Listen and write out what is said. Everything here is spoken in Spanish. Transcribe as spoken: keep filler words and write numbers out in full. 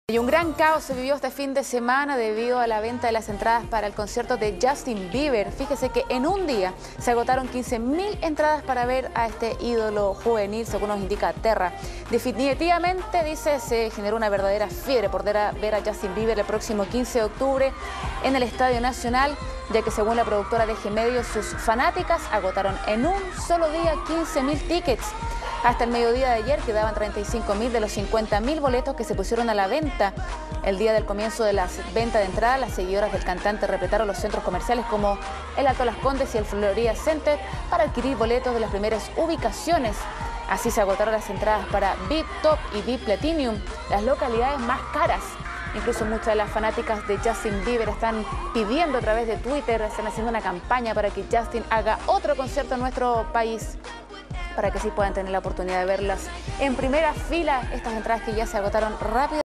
Y un gran caos se vivió este fin de semana debido a la venta de las entradas para el concierto de Justin Bieber. Fíjese que en un día se agotaron quince mil entradas para ver a este ídolo juvenil, según nos indica Terra. Definitivamente, dice, se generó una verdadera fiebre por ver a, ver a Justin Bieber el próximo quince de octubre en el Estadio Nacional, ya que según la productora de G Medios, sus fanáticas agotaron en un solo día quince mil tickets. Hasta el mediodía de ayer quedaban treinta y cinco mil de los cincuenta mil boletos que se pusieron a la venta. El día del comienzo de la venta de entrada, las seguidoras del cantante repletaron los centros comerciales como el Alto Las Condes y el Florida Center para adquirir boletos de las primeras ubicaciones. Así se agotaron las entradas para V I P Top y V I P Platinum, las localidades más caras. Incluso muchas de las fanáticas de Justin Bieber están pidiendo a través de Twitter, están haciendo una campaña para que Justin haga otro concierto en nuestro país, para que sí puedan tener la oportunidad de verlas en primera fila, estas entradas que ya se agotaron rápido.